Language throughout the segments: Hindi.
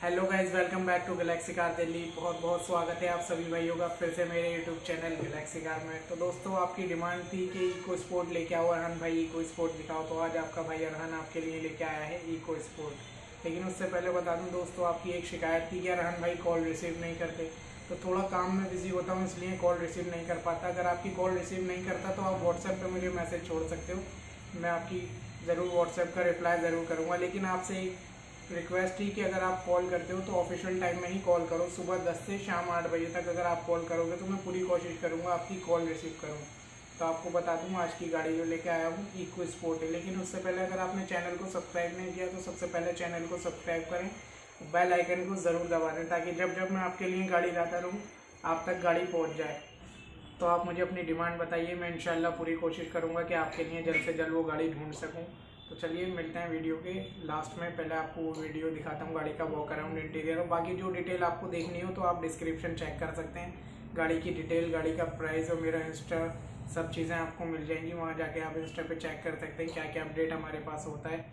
Hello guys, welcome back to galaxy car Delhi. बहुत बहुत स्वागत है आप सभी भाइयों का फिर से मेरे यूट्यूब चैनल गैलेक्सी कार में। तो दोस्तों, आपकी डिमांड थी कि इको स्पोर्ट लेके आओ अरहान भाई, इको स्पोर्ट दिखाओ। तो आज आपका भाई अरहान आपके लिए लेके आया है इको स्पोर्ट। लेकिन उससे पहले बता दूं दोस्तों, आपकी एक शिकायत थी कि अरहान भाई कॉल रिसीव नहीं करते। तो थोड़ा काम में बिजी होता हूँ, इसलिए कॉल रिसीव नहीं कर पाता। अगर आपकी कॉल रिसीव नहीं करता तो आप व्हाट्सएप पर मुझे मैसेज छोड़ सकते हो, मैं आपकी ज़रूर व्हाट्सएप का रिप्लाई ज़रूर करूँगा। लेकिन आपसे एक रिक्वेस्ट थी कि अगर आप कॉल करते हो तो ऑफिशियल टाइम में ही कॉल करो। सुबह 10 से शाम 8 बजे तक अगर आप कॉल करोगे तो मैं पूरी कोशिश करूँगा आपकी कॉल रिसीव करूँ। तो आपको बता दूँ, आज की गाड़ी जो लेके आया हूँ इको स्पोर्ट है। लेकिन उससे पहले अगर आपने चैनल को सब्सक्राइब नहीं किया तो सबसे पहले चैनल को सब्सक्राइब करें, बेल आइकन को ज़रूर दबा दें, ताकि जब जब मैं आपके लिए गाड़ी लाता रहूँ आप तक गाड़ी पहुँच जाए। तो आप मुझे अपनी डिमांड बताइए, मैं इंशाल्लाह पूरी कोशिश करूँगा कि आपके लिए जल्द से जल्द वो गाड़ी ढूंढ सकूँ। तो चलिए मिलते हैं वीडियो के लास्ट में। पहले आपको वो वीडियो दिखाता हूँ गाड़ी का वॉक अराउंड, इंटीरियर, और बाकी जो डिटेल आपको देखनी हो तो आप डिस्क्रिप्शन चेक कर सकते हैं। गाड़ी की डिटेल, गाड़ी का प्राइस और मेरा इंस्टा, सब चीज़ें आपको मिल जाएंगी। वहाँ जाके आप इंस्टा पे चेक कर सकते हैं क्या क्या अपडेट हमारे पास होता है।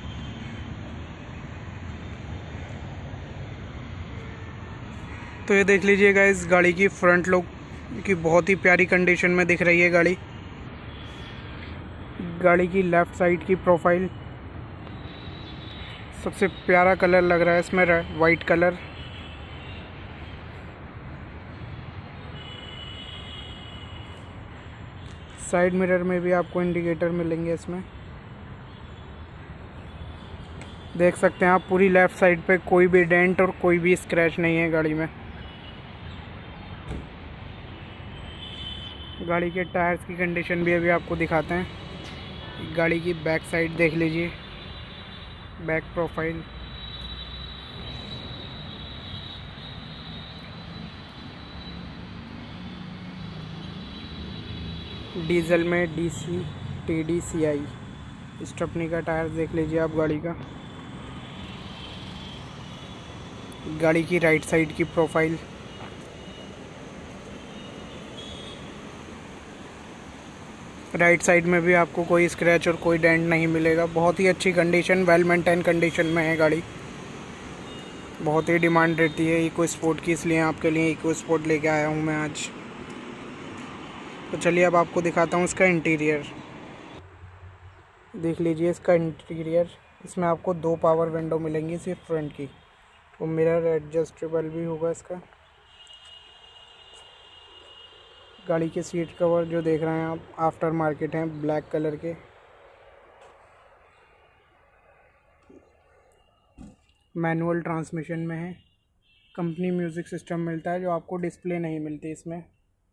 तो ये देख लीजिएगा, इस गाड़ी की फ्रंट लुक की बहुत ही प्यारी कंडीशन में दिख रही है गाड़ी। गाड़ी की लेफ़्ट साइड की प्रोफाइल, सबसे प्यारा कलर लग रहा है इसमें वाइट कलर। साइड मिरर में भी आपको इंडिकेटर मिलेंगे इसमें, देख सकते हैं आप। पूरी लेफ़्ट साइड पे कोई भी डेंट और कोई भी स्क्रैच नहीं है गाड़ी में। गाड़ी के टायर्स की कंडीशन भी अभी आपको दिखाते हैं। गाड़ी की बैक साइड देख लीजिए, बैक प्रोफाइल, डीजल में DC TD CI स्टेपनी का टायर देख लीजिए आप गाड़ी का। गाड़ी की राइट साइड की प्रोफाइल, राइट साइड में भी आपको कोई स्क्रैच और कोई डेंट नहीं मिलेगा। बहुत ही अच्छी कंडीशन, वेल मेंटेन कंडीशन में है गाड़ी। बहुत ही डिमांड रहती है इको स्पोर्ट की, इसलिए आपके लिए इको स्पोर्ट लेके आया हूँ मैं आज। तो चलिए अब आपको दिखाता हूँ इसका इंटीरियर। देख लीजिए इसका इंटीरियर। इसमें आपको 2 पावर विंडो मिलेंगी सिर्फ फ्रंट की, वो मिरर एडजस्टेबल भी होगा इसका। गाड़ी के सीट कवर जो देख रहे हैं आप, आफ्टर मार्केट हैं, ब्लैक कलर के। मैनुअल ट्रांसमिशन में है। कंपनी म्यूज़िक सिस्टम मिलता है, जो आपको डिस्प्ले नहीं मिलती इसमें।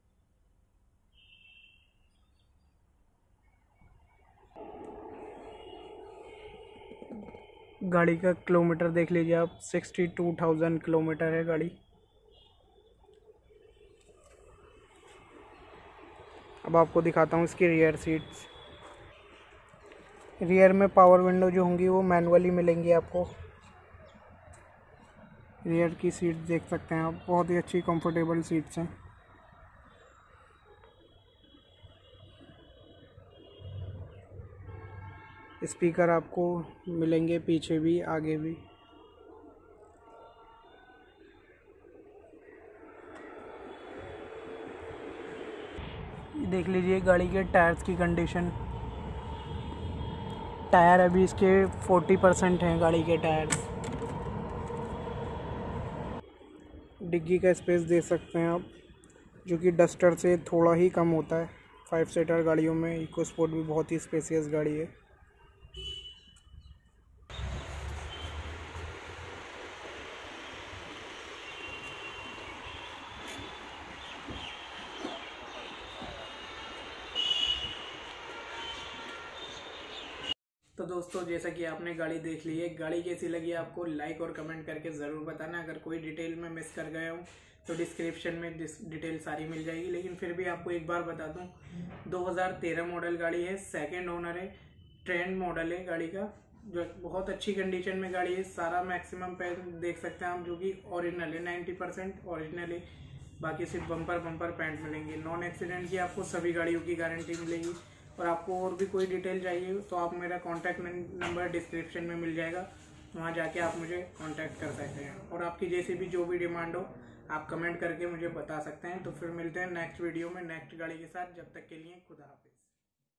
गाड़ी का किलोमीटर देख लीजिए आप, 62,000 किलोमीटर है गाड़ी। अब आपको दिखाता हूँ इसकी रियर सीट्स। रियर में पावर विंडो जो होंगी वो मैनुअली मिलेंगी आपको। रियर की सीट देख सकते हैं आप, बहुत ही अच्छी कंफर्टेबल सीट्स हैं। स्पीकर आपको मिलेंगे पीछे भी आगे भी। देख लीजिए गाड़ी के टायर्स की कंडीशन। टायर अभी इसके 40% हैं गाड़ी के टायर्स। डिग्गी का स्पेस देख सकते हैं आप, जो कि डस्टर से थोड़ा ही कम होता है। 5 सीटर गाड़ियों में इको स्पोर्ट भी बहुत ही स्पेसियस गाड़ी है। तो दोस्तों, जैसा कि आपने गाड़ी देख ली है, गाड़ी कैसी लगी आपको लाइक और कमेंट करके ज़रूर बताना। अगर कोई डिटेल में मिस कर गया हूँ तो डिस्क्रिप्शन में डिटेल सारी मिल जाएगी। लेकिन फिर भी आपको एक बार बता दूँ, 2013 मॉडल गाड़ी है, सेकंड ओनर है, ट्रेंड मॉडल है गाड़ी का, जो बहुत अच्छी कंडीशन में गाड़ी है। सारा मैक्सिमम पे देख सकते हैं आप, जो कि ओरिजिनल है, 90% ओरिजिनल है। बाकी सिर्फ बम्पर पैंट मिलेंगे। नॉन एक्सीडेंट की आपको सभी गाड़ियों की गारंटी मिलेगी। और आपको और भी कोई डिटेल चाहिए तो आप मेरा कॉन्टैक्ट नंबर डिस्क्रिप्शन में मिल जाएगा, वहाँ जाके आप मुझे कांटेक्ट कर सकते हैं। और आपकी जैसे भी जो भी डिमांड हो आप कमेंट करके मुझे बता सकते हैं। तो फिर मिलते हैं नेक्स्ट वीडियो में नेक्स्ट गाड़ी के साथ। जब तक के लिए खुदा हाफिज़।